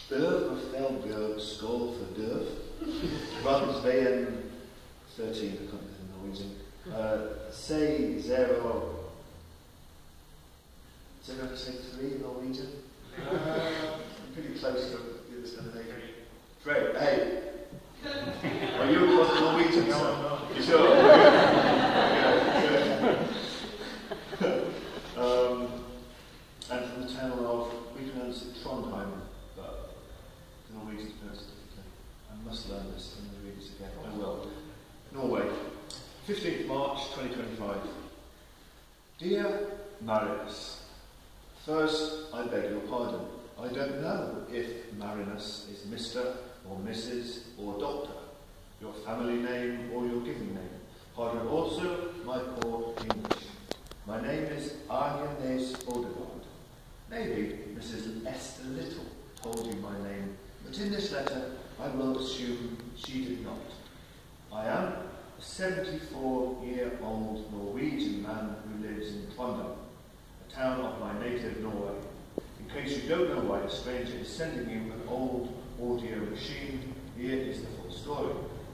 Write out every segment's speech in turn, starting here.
Øvre Skål for Døv. Ramsveien 13, I can't remember in Norwegian. Say 0. Is it going to say 3 in Norwegian? Pretty close to the Scandinavian. Great. Hey. Are you across the Norwegian? No, I'm not. You sure? And from the town of, we pronounce it Trondheim, but the Norwegians pronounce it differently. I must learn this and read it again. I will. Norway, 15th March 2025. Dear Marinus, first, I beg your pardon. I don't know if Marinus is Mr. or Mrs. or Doctor, your family name or your given name. Pardon also my poor English. My name is Agnes Odegaard. Maybe Mrs. Esther Little told you my name, but in this letter I will assume she did not. I am a 74-year-old Norwegian man who lives in Trondheim, a town of my native Norway. In case you don't know why a stranger is sending you an old audio machine, here is the full story.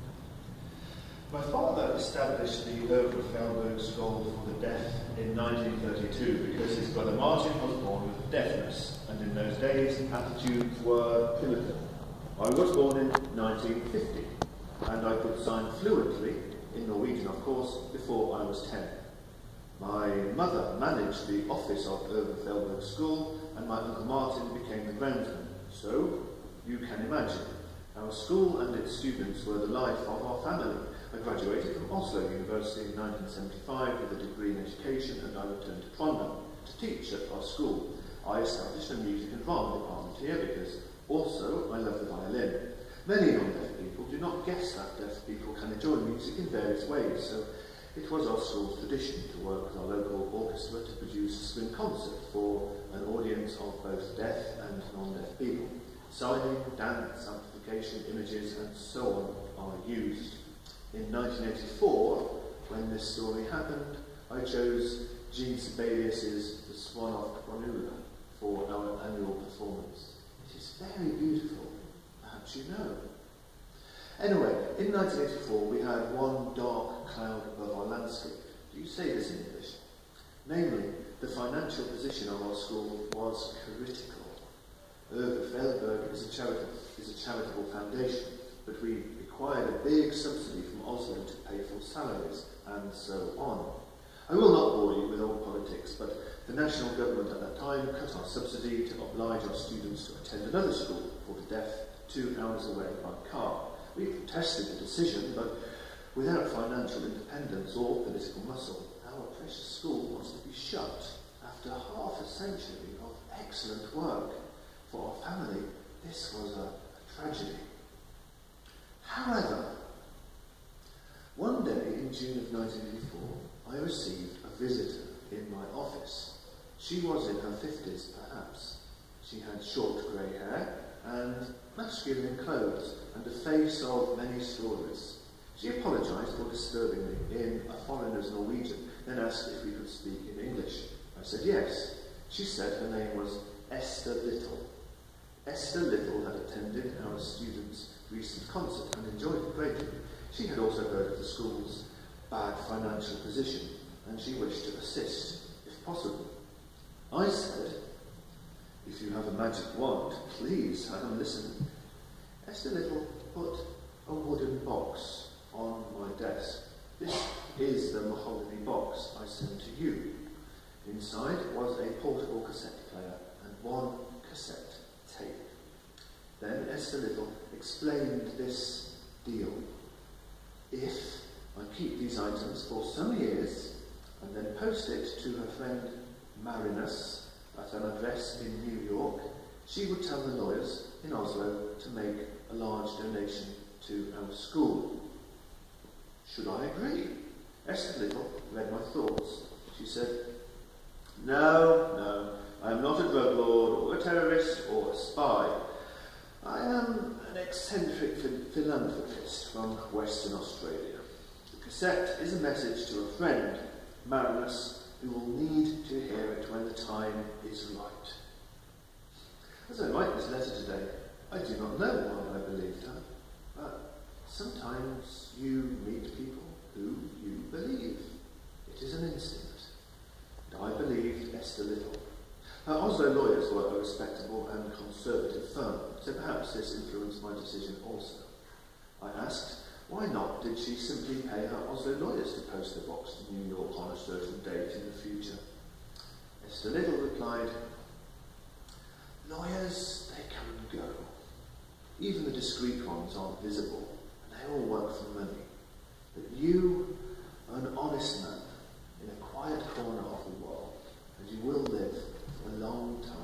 My father established the Øvre Felberg School for the Deaf in 1932 because his brother Martin was born with deafness, and in those days attitudes were pivotal. I was born in 1950, and I could sign fluently, in Norwegian of course, before I was 10. My mother managed the office of Øvre Felberg School, and my Uncle Martin became the groundsman. So, you can imagine, our school and its students were the life of our family. I graduated from Oslo University in 1975 with a degree in education, and I returned to Trondheim to teach at our school. I established a music and drama department here because also I love the violin. Many non-deaf people do not guess that deaf people can enjoy music in various ways, so it was our school's tradition to work with our local orchestra to produce a swing concert for an audience of both deaf and non-deaf people. Signing, dance, amplification, images, and so on are used. In 1984, when this story happened, I chose Jean Sibelius's The Swan of Cronulla for our annual performance. It is very beautiful, perhaps you know. Anyway, in 1984 we had one dark cloud above our landscape. Do you say this in English? Namely, the financial position of our school was critical. Øvre Felberg is a charitable foundation, but we required a big subsidy from Oslo to pay for salaries, and so on. I will not bore you with old politics, but the national government at that time cut our subsidy to oblige our students to attend another school for the deaf 2 hours away by car. We protested the decision, but without financial independence or political muscle, our precious school was to be shut after half a century of excellent work. For our family, this was a tragedy. However, one day in June of 1984, I received a visitor in my office. She was in her 50s, perhaps. She had short grey hair and masculine clothes and a face of many stories. She apologised for disturbing me in a foreigner's Norwegian, then asked if we could speak in English. I said yes. She said her name was Esther Little. Esther Little had attended our students' recent concert and enjoyed it greatly. She had also heard of the school's bad financial position, and she wished to assist, if possible. I said, if you have a magic wand, please have a listen. Esther Little put a wooden box on my desk. This is the mahogany box I sent to you. Inside was a portable cassette player and one cassette tape. Then Esther Little explained this deal. If I keep these items for some years and then post it to her friend Marinus at an address in New York, she would tell the lawyers in Oslo to make a large donation to our school. Should I agree? Esther Little read my thoughts. She said, No, I am not a drug lord or a terrorist or a spy. I am an eccentric philanthropist from Western Australia. The cassette is a message to a friend, Marinus, who will need to hear it when the time is right. As I write this letter today, I do not know why I believed her, but sometimes you meet people who you believe. It is an instinct. And I believed Esther Little. Her Oslo lawyers were a respectable and conservative firm, so perhaps this influenced my decision also. I asked, why not did she simply pay her Oslo lawyers to post the box to New York on a certain date in the future? Esther Little replied, lawyers, they come and go. Even the discreet ones aren't visible, and they all work for money. But you are an honest man in a quiet corner of the world, and you will live for a long time.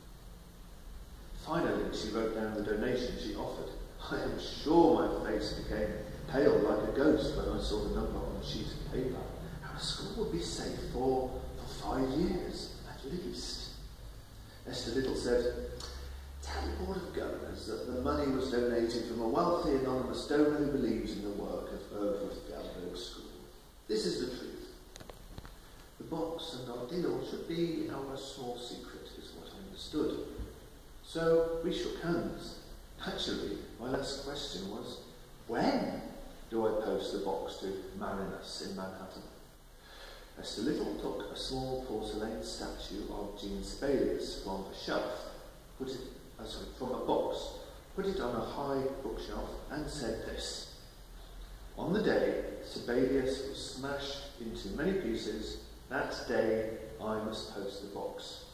Finally, she wrote down the donation she offered. I am sure my face became pale like a ghost when I saw the number on a sheet of paper. Our school would be safe for 5 years, at least. Esther Little said, tell the Board of Governors that the money was donated from a wealthy anonymous donor who believes in the work of Erdruth Galberg School. This is the truth. The box and our deal should be our small secret, is what I understood. So we shook hands. Actually, my last question was, when do I post the box to Marinus in Manhattan? Esther Little took a small porcelain statue of Jean Sibelius from a shelf, from a box, put it on a high bookshelf, and said this: on the day Sibelius was smashed into many pieces, that day I must post the box.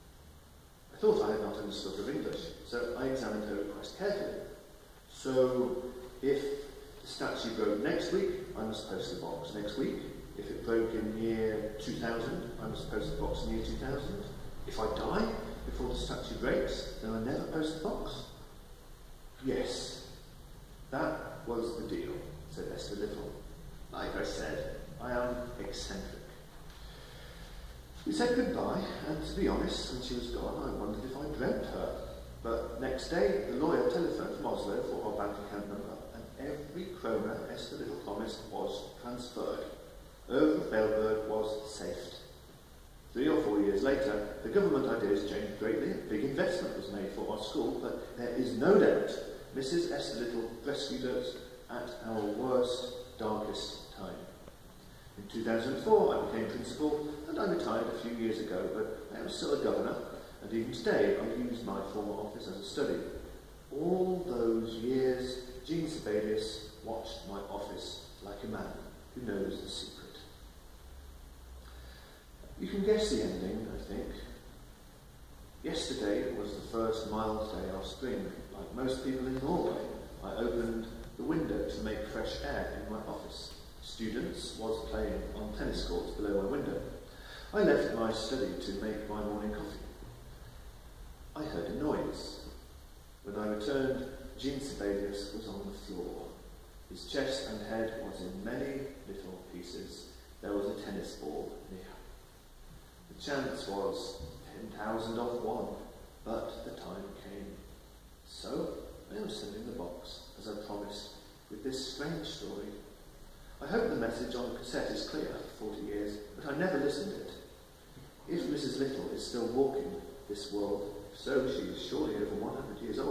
I thought I had not understood her English, so I examined her request carefully. So, if the statue broke next week, I must post the box next week. If it broke in year 2000, I must post the box in year 2000. If I die before the statue breaks, then I never post the box. Yes, that was the deal, said Esther Little. Like I said, I am eccentric. We said goodbye, and to be honest, when she was gone, I wondered if I dreamt her. But next day, the lawyer telephoned from Oslo for our bank account number, and every krona Esther Little promised was transferred. Erdruth Galberg was saved. 3 or 4 years later, the government ideas changed greatly. A big investment was made for our school, but there is no doubt Mrs. Esther Little rescued us at our worst, darkest time. In 2004, I became principal, and I retired a few years ago, but I am still a governor, and even today I use my former office as a study. All those years, Jean Sibelius watched my office like a man who knows the secret. You can guess the ending, I think. Yesterday was the first mild day of spring. Like most people in Norway, I opened the window to make fresh air in my office. Students was playing on tennis courts below my window. I left my study to make my morning coffee. I heard a noise. When I returned, Jean Sibelius was on the floor. His chest and head was in many little pieces. There was a tennis ball near. The chance was 10,000 of 1, but the time came. So I am sending the box, as I promised, with this strange story. I hope the message on the cassette is clear for 40 years, but I never listened it. If Mrs. Little is still walking this world, if so, she is surely over 100 years old.